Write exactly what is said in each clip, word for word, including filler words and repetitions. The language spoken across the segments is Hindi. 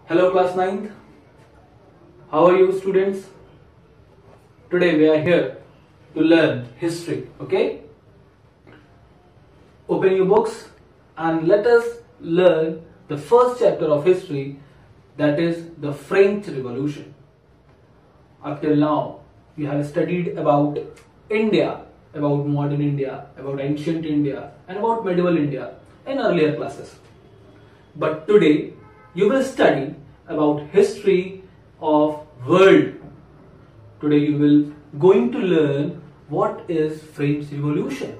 Hello class ninth. How are you students? Today we are here to learn history, okay? Open your books and let us learn the first chapter of history, that is the French Revolution. Up till now we have studied about India, about modern India, about ancient India and about medieval India in earlier classes. But today you will study about history of world. Today you will going to learn what is French Revolution.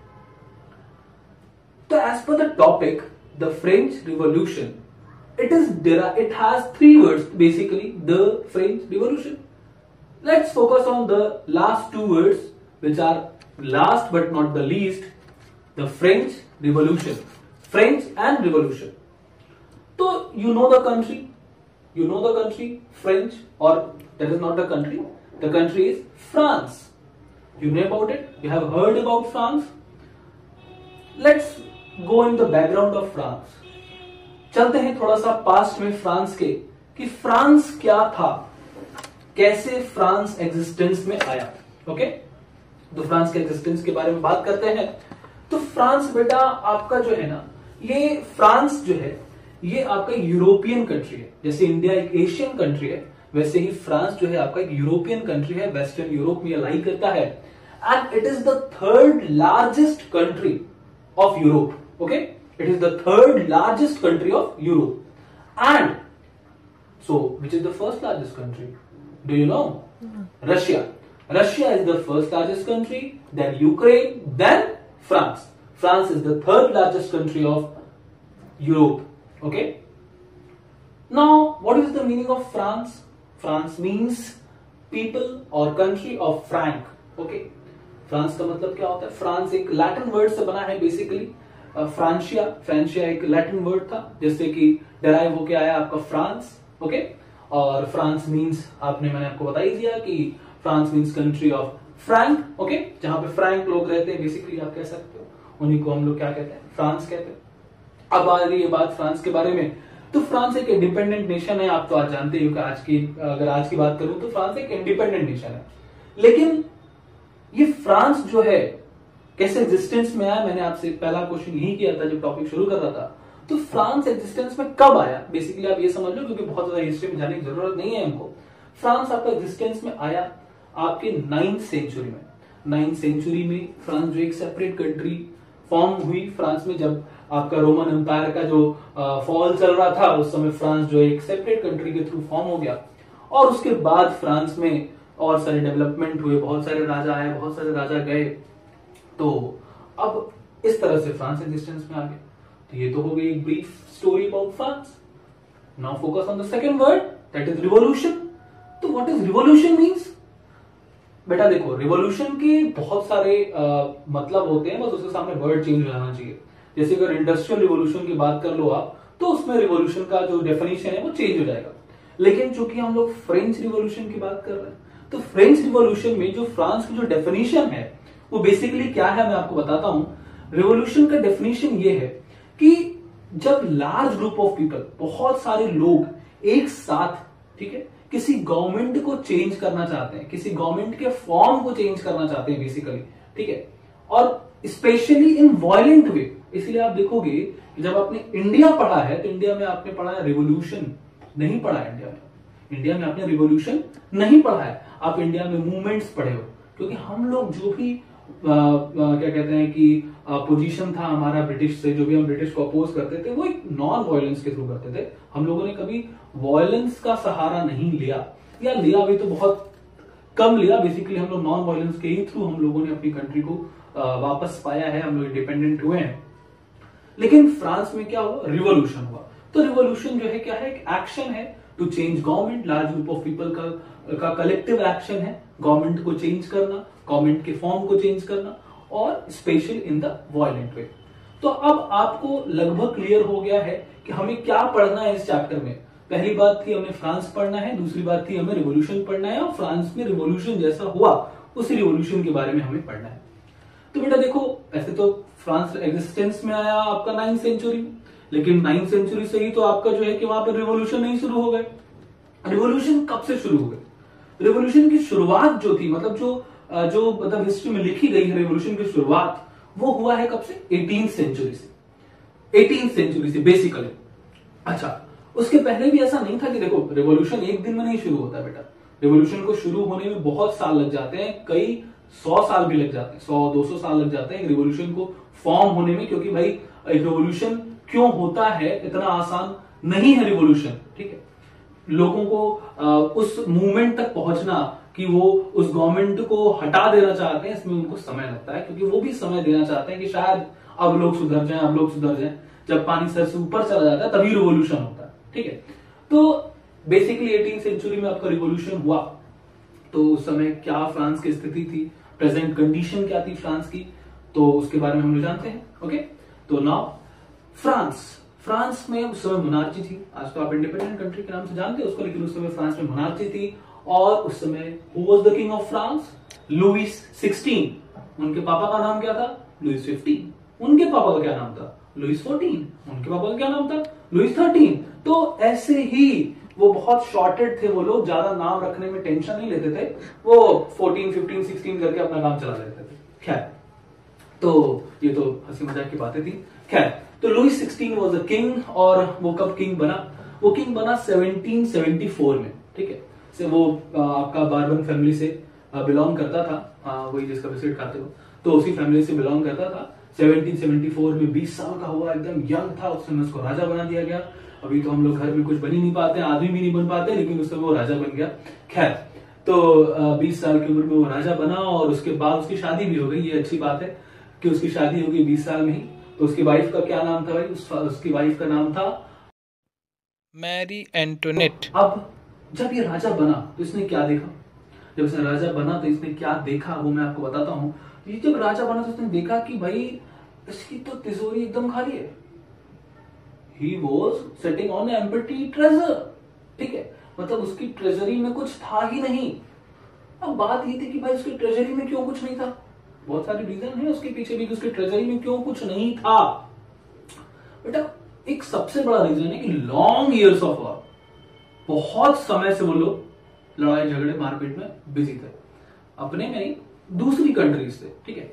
So as per the topic, the French Revolution, it is it has three words basically, the French Revolution. Let's focus on the last two words, which are last but not the least, the French Revolution. French and Revolution. So you know the country, you know the country French, or that is not the country, the country is France. You know about it, you have heard about France. Let's go in the background of France. चलते हैं थोड़ा सा पास्ट में फ्रांस के, कि फ्रांस क्या था, कैसे फ्रांस एग्जिस्टेंस में आया. ओके, तो फ्रांस के एग्जिस्टेंस के बारे में बात करते हैं. तो फ्रांस बेटा आपका जो है ना, ये फ्रांस जो है ये आपका यूरोपियन कंट्री है. जैसे इंडिया एक एशियन कंट्री है, वैसे ही फ्रांस जो है आपका एक यूरोपियन कंट्री है, वेस्टर्न यूरोप में लाई करता है. And it is the third largest country of Europe. Okay, it is the third largest country of Europe. And so which is the first largest country? Do you know? Russia. Russia is the first largest country, then Ukraine, then France. France is the third largest country of Europe. Okay, now what is the meaning of France? France means people or country of Frank. Okay, France का मतलब क्या होता है? फ्रांस एक लैटिन वर्ड से बना है बेसिकली. फ्रांशिया, फ्रांशिया एक लैटिन वर्ड था जिससे कि डेराइव होके आया आपका फ्रांस. ओके, और फ्रांस मींस आपने मैंने आपको बता ही दिया कि France means country of Frank. Okay, जहां पे फ्रैंक लोग रहते हैं बेसिकली, आप कह सकते हो, उन्हीं को हम लोग क्या कहते हैं? फ्रांस कहते हैं. अब आ रही है बात फ्रांस के बारे में. तो फ्रांस एक इंडिपेंडेंट नेशन है, आप तो आज जानते हो कि आज की अगर आज की बात करूं तो फ्रांस एक इंडिपेंडेंट नेशन है. लेकिन ये फ्रांस जो है कैसे एग्जिस्टेंस में आया, मैंने आपसे पहला क्वेश्चन यही किया था जब टॉपिक शुरू कर रहा था. तो फ्रांस एग्जिस्टेंस में कब आया बेसिकली आप ये समझ लो, क्योंकि बहुत ज्यादा हिस्ट्री में जाने की जरूरत नहीं है हमको. फ्रांस आपका एग्जिस्टेंस में आया आपके नाइन्थ सेंचुरी में. नाइन्थ सेंचुरी में फ्रांस जो एक सेपरेट कंट्री फॉर्म हुई फ्रांस में, जब आपका रोमन एम्पायर का जो फॉल चल रहा था उस समय फ्रांस जो एक सेपरेट कंट्री के थ्रू फॉर्म हो गया. और उसके बाद फ्रांस में और सारे डेवलपमेंट हुए, बहुत सारे राजा आए, बहुत सारे राजा गए. तो अब इस तरह से फ्रांस एग्जिस्टेंस में आ गया. तो ये तो हो गई एक brief story about France. Now focus on the second word, that is revolution. तो व्हाट इज रिवॉल्यूशन मींस? बेटा देखो, रिवॉल्यूशन के बहुत सारे आ, मतलब होते हैं, बस उसके सामने वर्ड चेंज हो जाना चाहिए. जैसे अगर इंडस्ट्रियल रिवॉल्यूशन की बात कर लो आप, तो उसमें रिवॉल्यूशन का जो डेफिनेशन है वो चेंज हो जाएगा. लेकिन चूंकि हम लोग फ्रेंच रिवॉल्यूशन की बात कर रहे हैं, तो फ्रेंच रिवॉल्यूशन में जो फ्रांस की जो डेफिनेशन है वो बेसिकली क्या है, मैं आपको बताता हूं. रिवॉल्यूशन का डेफिनेशन ये है कि जब लार्ज ग्रुप ऑफ पीपल, बहुत सारे लोग एक साथ, ठीक है, किसी गवर्नमेंट को चेंज करना चाहते हैं, किसी गवर्नमेंट के फॉर्म को चेंज करना चाहते हैं बेसिकली, ठीक है, और स्पेशली इन वायलेंट वे. इसलिए आप देखोगे कि जब आपने इंडिया पढ़ा है तो इंडिया में आपने पढ़ा है रिवॉल्यूशन नहीं पढ़ा है. इंडिया में इंडिया में आपने रिवॉल्यूशन नहीं पढ़ा है. आप इंडिया में मूवमेंट्स पढ़े हो, क्योंकि हम लोग जो भी आ, आ, क्या कहते हैं कि पोजीशन था हमारा ब्रिटिश से, जो भी हम ब्रिटिश को अपोज करते थे वो एक नॉन वायलेंस के थ्रू करते थे. हम लोगों ने कभी वायलेंस का सहारा नहीं लिया, या लिया भी तो बहुत कम लिया. बेसिकली हम लोग नॉन वायलेंस के ही थ्रू हम लोगों ने अपनी कंट्री को आ, वापस पाया है, हम लोग इंडिपेंडेंट हुए हैं. लेकिन फ्रांस में क्या हुआ? रिवॉल्यूशन हुआ. तो रिवॉल्यूशन जो है क्या है? एक एक्शन है to change government. Large group of people का का कलेक्टिव एक्शन है गवर्नमेंट को चेंज करना, गवर्नमेंट के फॉर्म को चेंज करना, और special in the violent way. तो अब आपको लगभग क्लियर हो गया है कि हमें क्या पढ़ना है इस चैप्टर में. पहली बात थी हमें फ्रांस पढ़ना है, दूसरी बात थी हमें रिवॉल्यूशन पढ़ना है, और फ्रांस में रिवॉल्यूशन जैसा हुआ उसी रिवॉल्यूशन के बारे में हमें पढ़ना है. तो बेटा देखो, ऐसे तो फ्रांस एग्जिस्टेंस में आया आपका नाइन्थ सेंचुरी में, लेकिन नाइन्थ सेंचुरी से ही तो आपका जो है कि वहां पर रिवॉल्यूशन नहीं शुरू हो गए। रिवॉल्यूशन कब से शुरू हो गए? रिवॉल्यूशन की शुरुआत जो थी, मतलब जो जो मतलब हिस्ट्री में लिखी गई है रिवॉल्यूशन की शुरुआत, वो हुआ है कब से? एटीन सेंचुरी से। एटीन सेंचुरी से बेसिकली। अच्छा, उसके पहले भी ऐसा नहीं था कि देखो रिवॉल्यूशन एक दिन में नहीं शुरू होता बेटा। रिवॉल्यूशन को शुरू होने में बहुत साल लग जाते हैं, कई सौ साल भी लग जाते हैं, सौ दो सौ साल लग जाते हैं रिवॉल्यूशन को फॉर्म होने में। क्योंकि भाई एक रिवॉल्यूशन क्यों होता है, इतना आसान नहीं है रिवॉल्यूशन, ठीक है। लोगों को आ, उस मूवमेंट तक पहुंचना कि वो उस गवर्नमेंट को हटा देना चाहते हैं, इसमें उनको समय लगता है, क्योंकि वो भी समय देना चाहते हैं कि शायद अब लोग सुधर जाएं, अब लोग सुधर जाएं। जब पानी सर से ऊपर चला जाता है तभी रिवॉल्यूशन होता है, ठीक है। तो बेसिकली एटीन सेंचुरी में आपका रिवॉल्यूशन हुआ, तो उस समय क्या फ्रांस की स्थिति थी, प्रेजेंट कंडीशन क्या थी फ्रांस की, तो उसके बारे में हम लोग जानते हैं। ओके, तो नाउ फ्रांस फ्रांस में उस समय मोनार्ची थी। आज तो आप इंडिपेंडेंट कंट्री के नाम से जानते हैं उसको, लेकिन उस समय फ्रांस में मोनार्ची थी। और उस समय who was the king of France? Louis sixteen. उनके पापा का नाम क्या था? Louis fifteen. उनके पापा का क्या नाम था? Louis fourteen. उनके पापा का क्या नाम था? Louis thirteen. तो ऐसे ही वो बहुत शॉर्टेड थे, वो लोग ज्यादा नाम रखने में टेंशन नहीं लेते थे, वो फोर्टीन, फिफ्टीन, सिक्सटीन करके अपना काम चला लेते थे। खैर, तो ये तो हंसी मजाक की बातें थी। खैर, तो Louis sixteen was a king, और वो कब किंग बना? वो किंग बना सेवनटीन सेवेंटी फोर में, ठीक है। से वो आपका बार्बन फैमिली से बिलोंग करता था, वही जिसका बिस्किट खाते हो, तो उसी फैमिली से बिलोंग करता था। सेवनटीन सेवेंटी फोर में बीस साल का हुआ, एकदम यंग था, उस समय उसको राजा बना दिया गया। अभी तो हम लोग घर में कुछ बन ही नहीं पाते, आदमी भी नहीं बन पाते, लेकिन उस समय वो राजा बन गया। खैर, तो बीस साल की उम्र में वो राजा बना, और उसके बाद उसकी शादी भी हो गई। ये अच्छी बात है कि उसकी शादी हो गई बीस साल में ही। तो उसकी वाइफ का क्या नाम था भाई? उस, उसकी वाइफ का नाम था मैरी एंटोनेट। अब जब ये राजा बना तो इसने क्या देखा? जब इसने राजा बना तो इसने क्या देखा वो मैं आपको बताता हूं। ये जब राजा बना तो इसने देखा कि भाई इसकी तो तिजोरी एकदम खाली है। He was sitting on an empty treasure, ठीक है, मतलब उसकी ट्रेजरी में कुछ था ही नहीं। अब बात ये थी कि भाई उसकी ट्रेजरी में क्यों कुछ नहीं था? बहुत सारे रीजन है उसके पीछे भी कि उसकी ट्रेजरी में क्यों कुछ नहीं था। बेटा, एक सबसे बड़ा रीजन है कि लॉन्ग इयर्स ऑफ वॉर, बहुत समय से वो लोग लड़ाई झगड़े मारपीट में बिजी थे, अपने में नहीं दूसरी कंट्रीज से, ठीक है।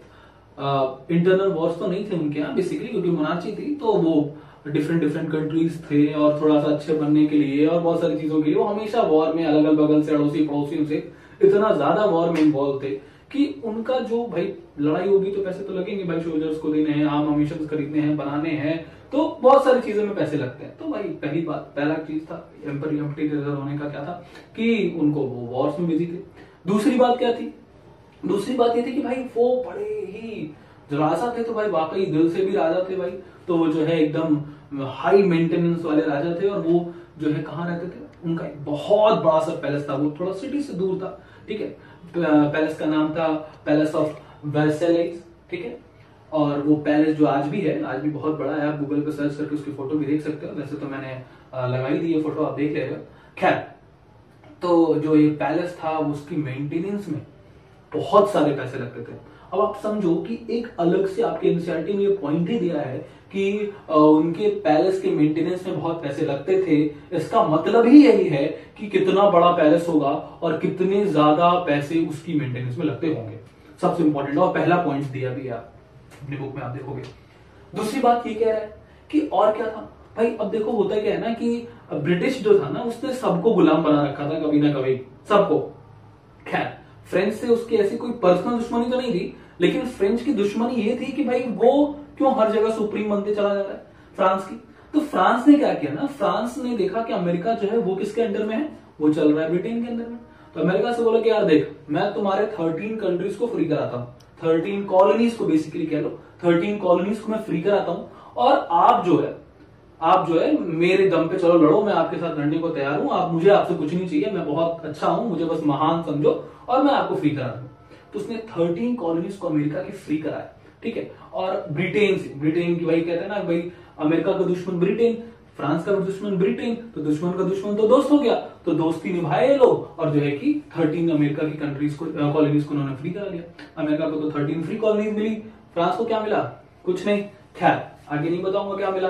इंटरनल वॉर्स तो नहीं थे उनके यहाँ बेसिकली, क्योंकि मोनार्ची थी, तो वो डिफरेंट डिफरेंट कंट्रीज थे, और थोड़ा सा अच्छे बनने के लिए और बहुत सारी चीजों के लिए वो हमेशा वॉर में अलग अलग बगल से, अड़ोसी पड़ोसियों से इतना ज्यादा वॉर में इन्वॉल्व थे कि उनका जो भाई लड़ाई होगी तो पैसे तो लगेंगे भाई, सोल्जर्स को देने हैं, आर्म अम्यूनिशन खरीदने हैं, बनाने हैं, तो बहुत सारी चीजों में पैसे लगते हैं। तो भाई पहली बात, पहला चीज था एम्पर होने का क्या था कि उनको वो वॉर्स में बिजी थे। दूसरी बात क्या थी? दूसरी बात ये थी कि भाई वो बड़े ही राजा थे, तो भाई वाकई दिल से भी राजा थे भाई। तो वो जो है एकदम हाई मेंटेनेंस वाले राजा थे, और वो जो है कहाँ रहते थे? उनका एक बहुत बड़ा सा पैलेस था, वो थोड़ा सिटी से दूर था, ठीक है। पैलेस का नाम था पैलेस ऑफ वर्सेलाइज, ठीक है। और वो पैलेस जो आज भी है, आज भी बहुत बड़ा है, आप गूगल पे सर्च करके उसकी फोटो भी देख सकते हो। वैसे तो मैंने लगाई दी है फोटो, आप देख लेगा। खैर, तो जो ये पैलेस था उसकी मेंटेनेंस में बहुत सारे पैसे लगते थे। अब आप समझो कि एक अलग से आपके एनसीईआरटी में ये पॉइंट ही दिया है कि उनके पैलेस के मेंटेनेंस में बहुत पैसे लगते थे। इसका मतलब ही यही है कि कितना बड़ा पैलेस होगा और कितने ज्यादा पैसे उसकी मेंटेनेंस में लगते होंगे। सबसे इंपॉर्टेंट और पहला पॉइंट दिया भी आप अपनी बुक में, आप देखोगे। दूसरी बात ये कह रहा है कि और क्या था भाई? अब देखो होता क्या है ना कि ब्रिटिश जो था ना, उसने सबको गुलाम बना रखा था कभी ना कभी, सबको। खैर, फ्रेंच से उसकी ऐसी कोई पर्सनल दुश्मनी तो नहीं थी, लेकिन फ्रेंच की दुश्मनी ये थी कि भाई वो क्यों हर जगह सुप्रीम बनते चला जा रहा है फ्रांस की। तो फ्रांस ने क्या किया ना, फ्रांस ने देखा कि अमेरिका जो है वो किसके अंडर में है? वो चल रहा है ब्रिटेन के अंदर में। तो अमेरिका से बोला कि यार देख, मैं तुम्हारे थर्टीन कंट्रीज को फ्री कराता हूँ, थर्टीन कॉलोनीज को बेसिकली कह लो, थर्टीन कॉलोनीज को मैं फ्री कराता हूँ, और आप जो है आप जो है मेरे दम पे चलो लड़ो, मैं आपके साथ लड़ने को तैयार हूं, आप मुझे आपसे कुछ नहीं चाहिए, मैं बहुत अच्छा हूं, मुझे बस महान समझो और मैं आपको फ्री करा दूं। तो उसने थर्टीन कॉलोनीज को अमेरिका की फ्री कराया, ठीक है। और ब्रिटेन से, ब्रिटेन की भाई कहते हैं ना भाई, अमेरिका का दुश्मन ब्रिटेन, फ्रांस का दुश्मन ब्रिटेन, तो दुश्मन का दुश्मन तो दोस्त हो गया, तो दोस्ती निभाए लोग, और जो है कि थर्टीन अमेरिका की कंट्रीज को, कॉलोनीज को उन्होंने फ्री करा लिया। अमेरिका को तो थर्टीन फ्री कॉलोनीज मिली, फ्रांस को क्या मिला? कुछ नहीं। खैर, आगे नहीं बताऊंगा क्या मिला।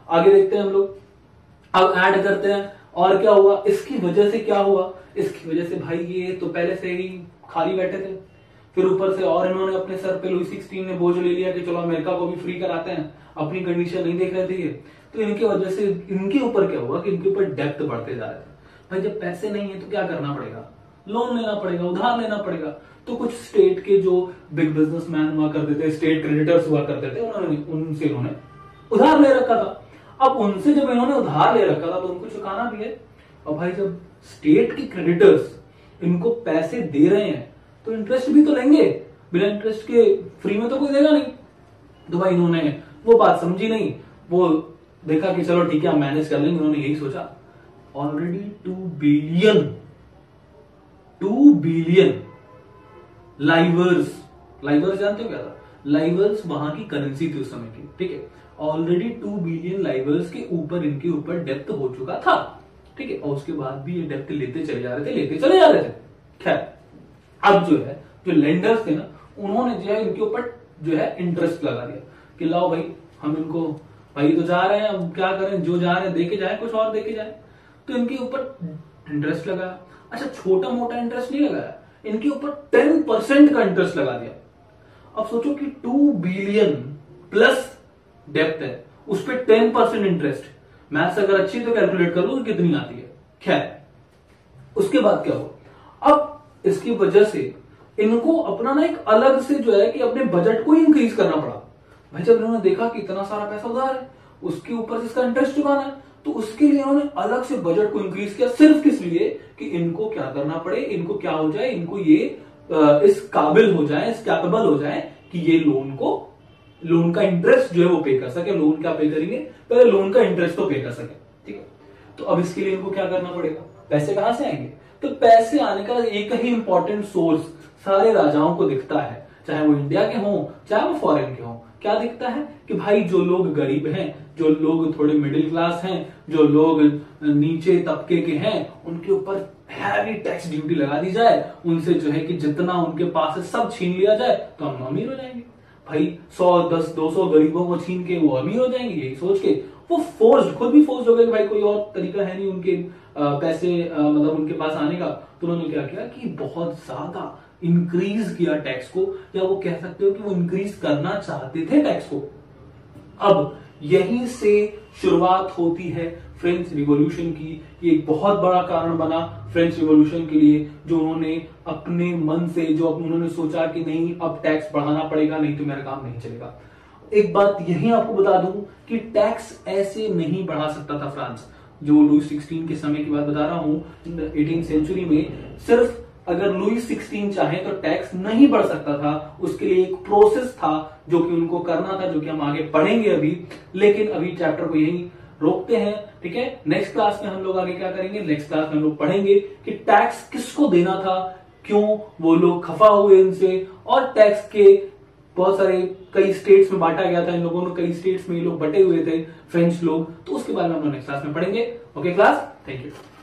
आगे देखते हैं हम लोग, अब ऐड करते हैं और क्या हुआ, इसकी वजह से क्या हुआ, इसकी वजह से भाई ये तो पहले से ही खाली बैठे थे, फिर ऊपर से और इन्होंने अपने सर पे लुई सिक्सटीन ने बोझ ले लिया कि चलो अमेरिका को भी फ्री कराते हैं, अपनी कंडीशन नहीं देख रहे थे ये, तो इनकी वजह से इनके ऊपर क्या हुआ कि इनके ऊपर डेप्थ बढ़ते जा रहे थे। भाई जब पैसे नहीं है तो क्या करना पड़ेगा, लोन लेना पड़ेगा, उधार लेना पड़ेगा। तो कुछ स्टेट के जो बिग बिजनेसमैन हुआ करते थे, स्टेट क्रेडिटर्स हुआ करते थे, उन्होंने उनसे इन्होंने उधार ले रखा था। अब उनसे जब इन्होंने उधार ले रखा था तो उनको चुकाना भी है, और भाई जब स्टेट के क्रेडिटर्स इनको पैसे दे रहे हैं तो इंटरेस्ट भी तो लेंगे, बिना इंटरेस्ट के फ्री में तो कोई देगा नहीं। तो भाई इन्होंने वो बात समझी नहीं, वो देखा कि चलो ठीक है हम मैनेज कर लेंगे, उन्होंने यही सोचा। Already two billion two billion livres, livres जानते हो क्या था, लाइवर्स वहां की करेंसी थी उस समय की, ठीक है। ऑलरेडी टू बिलियन लाइवर्स के ऊपर इनके ऊपर डेप्थ हो चुका था, ठीक है, और उसके बाद भी ये डेप्थ लेते चले जा रहे थे, लेते चले जा रहे थे। खैर अब जो है जो लेंडर्स थे ना, उन्होंने जो है इनके ऊपर जो है इंटरेस्ट लगा दिया कि लाओ भाई हम इनको, भाई तो जा रहे हैं, अब क्या करें, जो जा रहे हैं देके जाए, कुछ और देके जाए। तो इनके ऊपर इंटरेस्ट लगाया। अच्छा छोटा मोटा इंटरेस्ट नहीं लगाया, इनके ऊपर टेन परसेंट का इंटरेस्ट लगा दिया। अब सोचो कि टू बिलियन प्लस डेप्थ है, उस पर टेन परसेंट इंटरेस्ट, मैथ्स अगर अच्छी तो कैलकुलेट कर लो कितनी आती है। खैर उसके बाद क्या हुआ, अब इसकी वजह से इनको अपना ना एक अलग से जो है कि अपने बजट को इंक्रीज करना पड़ा। भाई जब इन्होंने देखा कि इतना सारा पैसा उधार है, उसके ऊपर से इसका इंटरेस्ट चुकाना है, तो उसके लिए इन्होंने अलग से बजट को इंक्रीज किया, सिर्फ किस लिए कि इनको क्या करना पड़े, इनको क्या हो जाए, इनको ये इस काबिल हो जाए, इस कैपेबल हो जाए कि ये लोन को, लोन का इंटरेस्ट जो है वो पे कर सके। लोन क्या पे करेंगे, पहले लोन का इंटरेस्ट तो पे कर सके, ठीक है। तो अब इसके लिए इनको क्या करना पड़ेगा, पैसे कहां से आएंगे, तो पैसे आने का एक ही इंपॉर्टेंट सोर्स सारे राजाओं को दिखता है, चाहे वो इंडिया के हों चाहे वो फॉरेन के हों। क्या दिखता है कि भाई जो लोग गरीब हैं, जो लोग थोड़े मिडिल क्लास हैं, जो लोग नीचे तबके के हैं, उनके ऊपर हैवी टैक्स ड्यूटी लगा दी जाए, उनसे जो है कि जितना उनके पास है सब छीन लिया जाए तो हम अमीर हो जाएंगे। भाई सौ दस दो सौ गरीबों को छीन के वो अमीर हो जाएंगे, यही सोच के वो फोर्स्ड, खुद भी फोर्स्ड हो गए कि भाई कोई और तरीका है नहीं उनके आ, पैसे आ, मतलब उनके पास आने का। तो उन्होंने क्या किया कि बहुत ज्यादा इंक्रीज किया टैक्स को, या वो कह सकते हो कि वो इंक्रीज करना चाहते थे टैक्स को। अब यहीं से शुरुआत होती है फ्रेंच रिवॉल्यूशन की। ये एक बहुत बड़ा कारण बना फ्रेंच रिवॉल्यूशन के लिए, जो उन्होंने अपने मन से, जो उन्होंने सोचा कि नहीं अब टैक्स बढ़ाना पड़ेगा, नहीं तो मेरा काम नहीं चलेगा। एक बात यही आपको बता दूं कि टैक्स ऐसे नहीं बढ़ा सकता था फ्रांस, जो लुई सिक्सटीन के समय की बात बता रहा हूं, एटीन सेंचुरी में सिर्फ अगर लुई सिक्सटीन चाहे तो टैक्स नहीं बढ़ सकता था। उसके लिए एक प्रोसेस था जो कि उनको करना था, जो कि हम आगे पढ़ेंगे अभी। लेकिन अभी चैप्टर को यही रोकते हैं, ठीक है। नेक्स्ट क्लास में हम लोग आगे क्या करेंगे, नेक्स्ट क्लास में हम लोग पढ़ेंगे कि टैक्स किसको देना था, क्यों वो लोग खफा हुए इनसे, और टैक्स के बहुत सारे कई स्टेट्स में बांटा गया था इन लोगों ने, कई स्टेट्स में ये लोग बटे हुए थे फ्रेंच लोग। तो उसके बारे में हम लोग नेक्स्ट क्लास में पढ़ेंगे। Okay class, thank you.